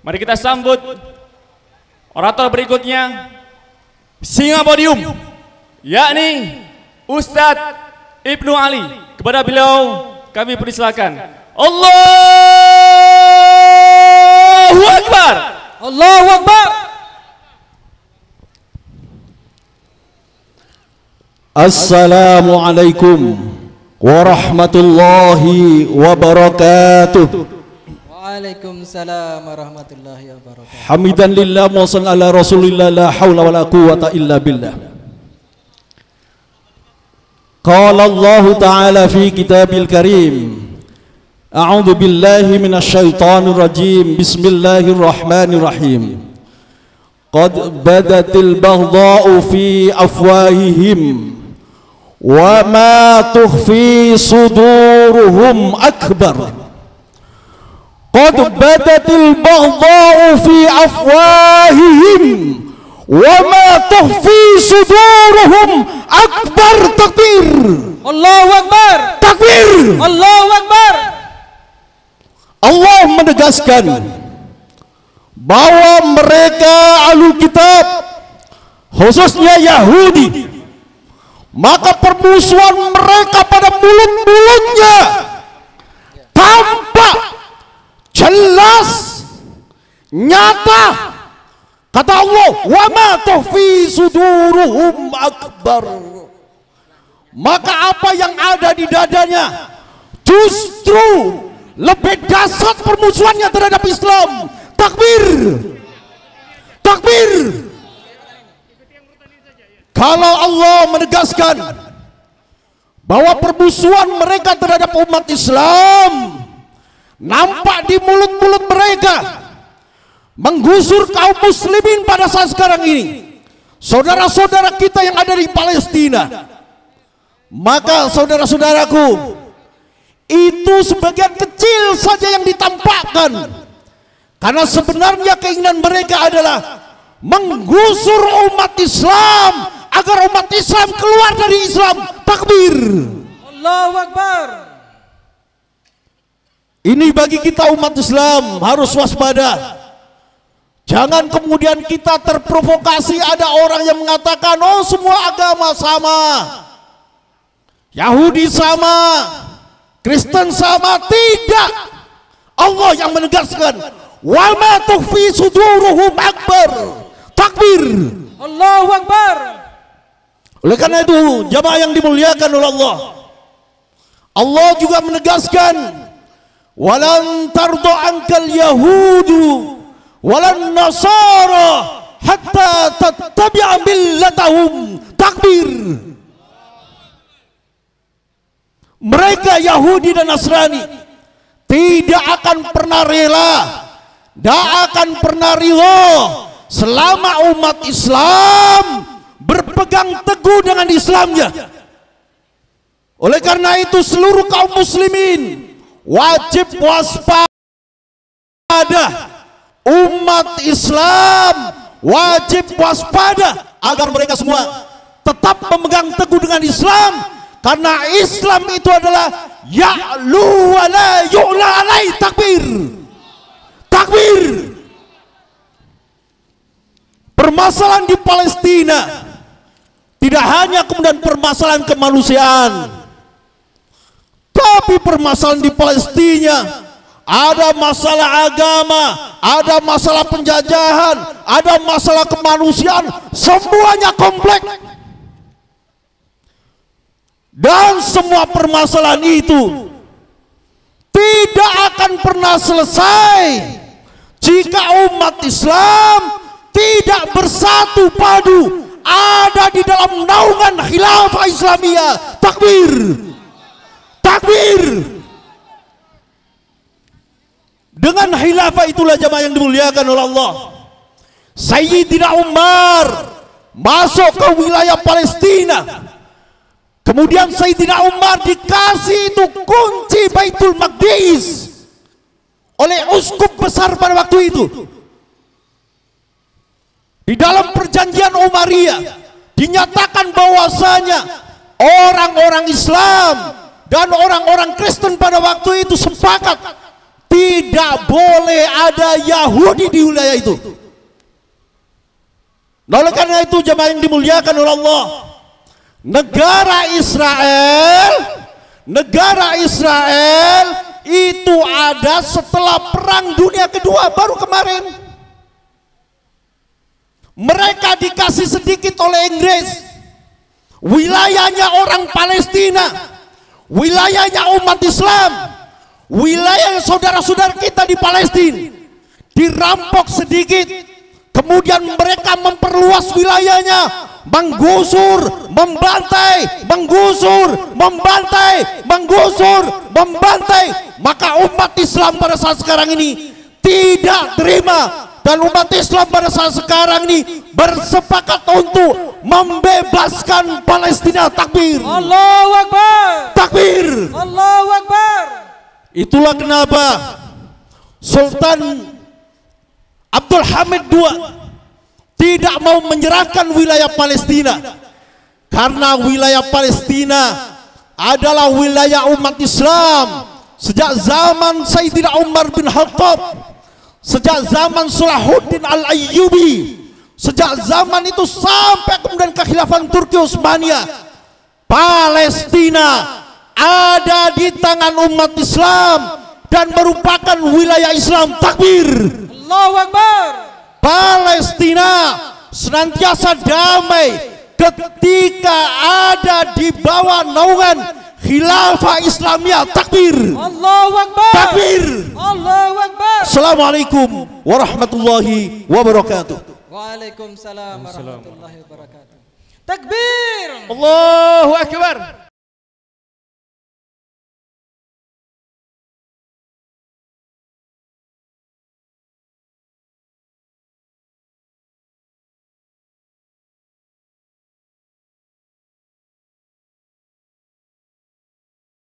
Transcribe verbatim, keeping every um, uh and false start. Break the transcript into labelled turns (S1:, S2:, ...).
S1: Mari kita sambut orator berikutnya, singa podium, yakni Ustadz Ibnu Ali. Kepada beliau kami persilakan. Allahu Akbar.
S2: Allahu Akbar.
S3: Assalamualaikum warahmatullahi wabarakatuh.
S2: Waalaikumsalam warahmatullahi wabarakatuh.
S3: Hamidan lillah wa sallallahu ala rasulillah la hawla wa la quwwata illa billah. Qala Allah ta'ala fi kitabil karim. A'udzu billahi minasy syaithanir rajim. Bismillahirrahmanirrahim. Qad badatil baghdha'u fi afwahihim wa ma tukhfi suduruhum akbar. Qad badatil baghdha'u fi afwahihim wa ma tukhfi suduruhum akbar. Takbir.
S2: Allahu Akbar.
S3: Takbir.
S2: Allahu Akbar.
S3: Allah menegaskan bahwa mereka ahlul kitab, khususnya Yahudi, maka permusuhan mereka pada mulut-mulutnya tampak jelas, nyata. Kata Allah, wa ma tukhfi suduruhum akbar. Maka apa yang ada di dadanya justru lebih dahsyat permusuhannya terhadap Islam. Takbir. Takbir. Kalau Allah menegaskan bahwa permusuhan mereka terhadap umat Islam nampak di mulut-mulut mereka, menggusur kaum muslimin pada saat sekarang ini, saudara-saudara kita yang ada di Palestina, maka saudara-saudaraku, itu sebagian kecil saja yang ditampakkan, karena sebenarnya keinginan mereka adalah menggusur umat Islam agar umat Islam keluar dari Islam. Takbir.
S2: Allahu Akbar.
S3: Ini bagi kita umat Islam harus waspada. Jangan kemudian kita terprovokasi ada orang yang mengatakan, oh semua agama sama, Yahudi sama, Kristen sama. Tidak. Allah yang menegaskan, wa ma tukhfi suduruhum akbar. Takbir.
S2: Allahu Akbar.
S3: Oleh karena itu, jamaah yang dimuliakan oleh Allah, Allah juga menegaskan, walan tarda ankal yahudu walan nasara hatta tattabi'a millatahum. Takbir. Mereka Yahudi dan Nasrani tidak akan pernah rela, tidak akan pernah ridho selama umat Islam berpegang teguh dengan Islamnya. Oleh karena itu seluruh kaum muslimin wajib waspada. Umat Islam wajib waspada agar mereka semua tetap memegang teguh dengan Islam, karena Islam itu adalah ya'lu wa la yu'la alai. Takbir. Takbir. Permasalahan di Palestina tidak hanya kemudian permasalahan kemanusiaan, tapi permasalahan di Palestina ada masalah agama, ada masalah penjajahan, ada masalah kemanusiaan, semuanya kompleks. Dan semua permasalahan itu tidak akan pernah selesai jika umat Islam tidak bersatu padu ada di dalam naungan khilafah Islamiyah. Takbir. Takbir. Dengan khilafah itulah jamaah yang dimuliakan oleh Allah, Sayyidina Umar masuk ke wilayah Palestina. Kemudian Sayyidina Umar dikasih itu kunci Baitul Maqdis oleh uskup besar pada waktu itu. Di dalam perjanjian Umayyah dinyatakan bahwasanya orang-orang Islam dan orang-orang Kristen pada waktu itu sepakat tidak boleh ada Yahudi di wilayah itu. Nah, oleh karena itu jemaah yang dimuliakan oleh Allah, negara Israel, negara Israel itu ada setelah Perang Dunia Kedua, baru kemarin. Mereka dikasih sedikit oleh Inggris, wilayahnya orang Palestina, wilayahnya umat Islam, wilayah saudara-saudara kita di Palestina dirampok sedikit. Kemudian mereka memperluas wilayahnya, menggusur, membantai, menggusur, membantai, menggusur, membantai. Maka umat Islam pada saat sekarang ini tidak terima, dan umat Islam pada saat sekarang ini bersepakat untuk membebaskan Palestina. Takbir,
S2: Allahu Akbar,
S3: takbir,
S2: Allahu Akbar.
S3: Itulah kenapa Sultan Abdul Hamid kedua tidak mau menyerahkan wilayah Palestina, karena wilayah Palestina adalah wilayah umat Islam sejak zaman Sayyidina Umar bin Khattab, sejak zaman Salahuddin Al-Ayyubi, sejak zaman itu sampai kemudian kekhilafan Turki Utsmaniyah. Palestina ada di tangan umat Islam dan merupakan wilayah Islam. Takbir,
S2: Allahu Akbar.
S3: Palestina senantiasa damai ketika ada di bawah naungan khilafah Islamiyah. Takbir,
S2: Allahu Akbar,
S3: takbir,
S2: Allahu Akbar.
S3: Assalamualaikum warahmatullahi wabarakatuh.
S2: Waalaikumsalam warahmatullahi wabarakatuh. Takbir,
S1: Allahu Akbar.